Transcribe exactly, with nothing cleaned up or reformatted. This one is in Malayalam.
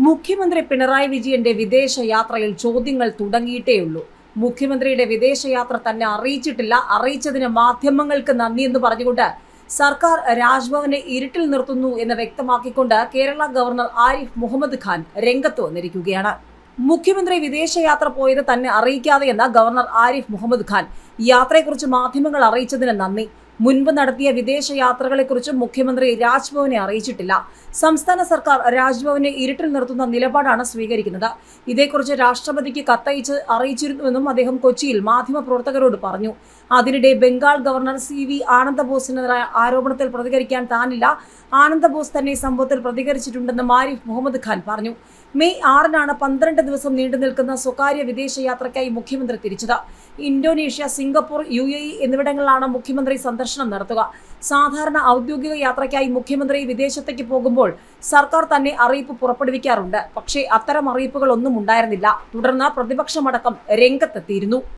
മുഖ്യമന്ത്രി പിണറായി വിജയന്റെ വിദേശയാത്രയിൽ ചോദ്യങ്ങൾ തുടങ്ങിയിട്ടേയുള്ളൂ. മുഖ്യമന്ത്രിയുടെ വിദേശയാത്ര തന്നെ അറിയിച്ചിട്ടില്ല, അറിയിച്ചതിന് മാധ്യമങ്ങൾക്ക് നന്ദി എന്ന് പറഞ്ഞുകൊണ്ട് സർക്കാർ രാജ്ഭവനെ ഇരുട്ടിൽ നിർത്തുന്നു എന്ന് വ്യക്തമാക്കിക്കൊണ്ട് കേരള ഗവർണർ ആരിഫ് മുഹമ്മദ് ഖാൻ രംഗത്ത് വന്നിരിക്കുകയാണ്. മുഖ്യമന്ത്രി വിദേശയാത്ര പോയത് തന്നെ അറിയിക്കാതെയെന്ന ഗവർണർ ആരിഫ് മുഹമ്മദ് ഖാൻ യാത്രയെക്കുറിച്ച് മാധ്യമങ്ങൾ അറിയിച്ചതിന് നന്ദി. മുൻപ് നടത്തിയ വിദേശയാത്രകളെക്കുറിച്ച് മുഖ്യമന്ത്രി രാജ്ഭവനെ അറിയിച്ചിട്ടില്ല. സംസ്ഥാന സർക്കാർ രാജ്ഭവനെ ഇരുട്ടിൽ നിർത്തുന്ന നിലപാടാണ് സ്വീകരിക്കുന്നത്. ഇതേക്കുറിച്ച് രാഷ്ട്രപതിക്ക് കത്തയച്ച് അറിയിച്ചിരുന്നുവെന്നും അദ്ദേഹം കൊച്ചിയിൽ മാധ്യമപ്രവർത്തകരോട് പറഞ്ഞു. അതിനിടെ ബംഗാൾ ഗവർണർ സി വി ആനന്ദബോസിനെതിരായ ആരോപണത്തിൽ പ്രതികരിക്കാൻ താനില്ല, ആനന്ദബോസ് തന്നെ സംഭവത്തിൽ പ്രതികരിച്ചിട്ടുണ്ടെന്ന് ആരിഫ് മുഹമ്മദ് ഖാൻ പറഞ്ഞു. മെയ് ആറിനാണ് പന്ത്രണ്ട് ദിവസം നീണ്ടു നിൽക്കുന്ന സ്വകാര്യ വിദേശയാത്രയ്ക്കായി മുഖ്യമന്ത്രി തിരിച്ചത്. Indonesia, Singapore, U A E എന്നിവിടങ്ങളിലാണ് മുഖ്യമന്ത്രി സന്ദർശനം നടത്തുക. സാധാരണ ഔദ്യോഗിക യാത്രയ്ക്കായി മുഖ്യമന്ത്രി വിദേശത്തേക്ക് പോകുമ്പോൾ സർക്കാർ തന്നെ അറിയിപ്പ് പുറപ്പെടുവിക്കാറുണ്ട്. പക്ഷേ അത്തരം അറിയിപ്പുകൾ ഒന്നും ഉണ്ടായിരുന്നില്ല. തുടർന്ന് പ്രതിപക്ഷമടക്കം രംഗത്തെത്തിയിരുന്നു.